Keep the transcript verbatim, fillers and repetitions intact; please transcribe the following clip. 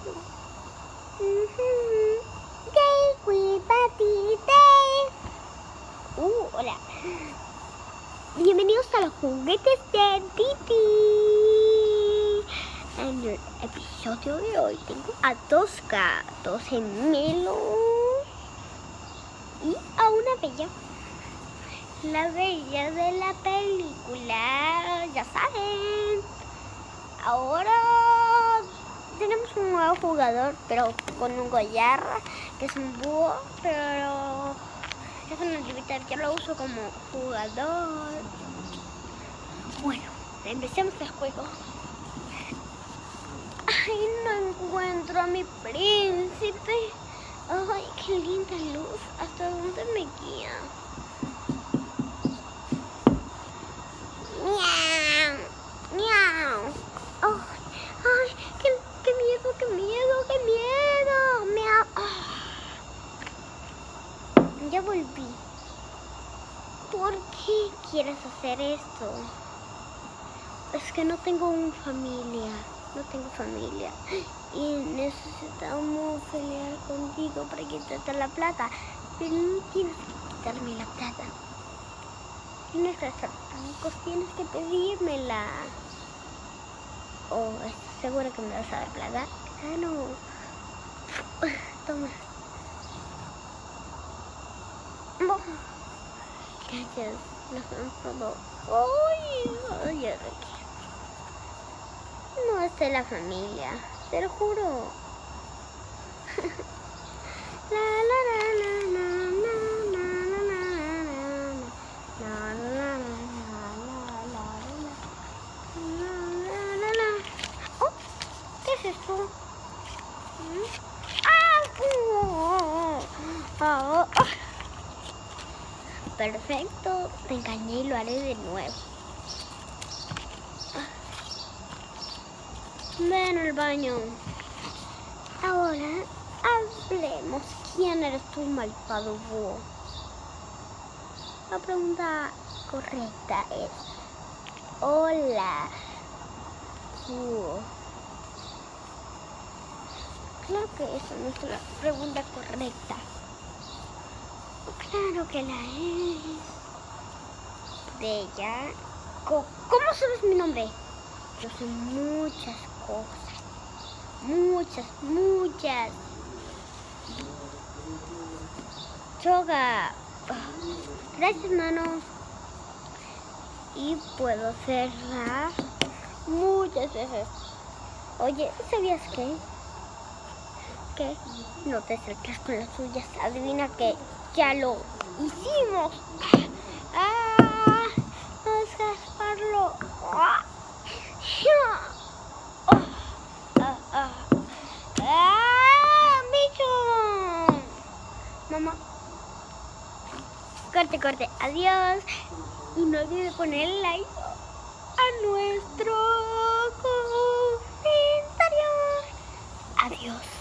Day with Patty Day. Uh, hola. Bienvenidos a los juguetes de Titi. En el episodio de hoy tengo a dos gatos gemelos y a una bella. La bella de la película, ya saben. Ahora tenemos un nuevo jugador, pero con un collar, que es un búho, pero es una libita, yo lo uso como jugador. Bueno, empecemos el juego. Ay, no encuentro a mi príncipe. Ay, qué linda luz. ¿Hasta dónde me guía? Miau, miau. Oh, ay, qué, qué miedo, qué miedo, qué miedo. Miau. Oh. Ya volví. ¿Por qué quieres hacer esto? Es que no tengo una familia. No tengo familia. Y necesitamos pelear contigo para quitarte la plata. Pero no tienes que quitarme la plata. Tienes que estar ricos, tienes que pedírmela. Oh, ¿estás segura que me vas a dar plata? Claro. Toma. Oh. Gracias. Nos han todo. Ay, ay, ay. No es de la familia, te lo juro. La la la la la la la la la la. Oh, ¿qué es esto? Ah, oh, oh. Perfecto, te engañé y lo haré de nuevo. Ven al baño. Ahora hablemos. ¿Quién eres tú, malvado búho? La pregunta correcta es: hola, búho. Claro que esa no es la pregunta correcta. Claro que la es. Bella. ¿Cómo sabes mi nombre? Yo sé muchas cosas. Muchas, muchas. Yoga. Gracias, mano. Y puedo hacerla muchas veces. Oye, ¿sabías qué? Que no te acerques con las tuyas. Adivina que ya lo hicimos. Ah, vamos a gastarlo. Ah. Oh, ah, ah. ¡Ah, bicho! Mamá. Corte, corte. Adiós. Y no olvides poner like a nuestro comentario. Adiós.